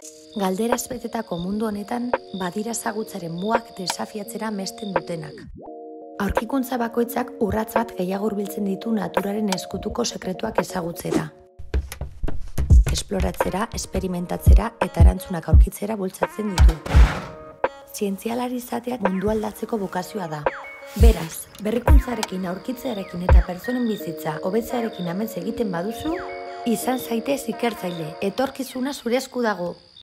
Galderaz betetako mundu honetan badira ezagutzaren mugak desafiatzera mesten dutenak. Aurkikuntza bakoitzak urrats bat gehiago hurbiltzen ditu naturaren eskutuko sekretuak ezagutzera. Esploratzera, esperimentatzera eta erantzunak aurkitzera bultzatzen ditu. Zientzialari izateak mundu aldatzeko bokazioa da. Beraz, berrikuntzarekin, aurkitzearekin eta pertsonen bizitza hobetzearekin amets egiten baduzu, izan zaitez ikertzaile, etorkizuna zure esku dago.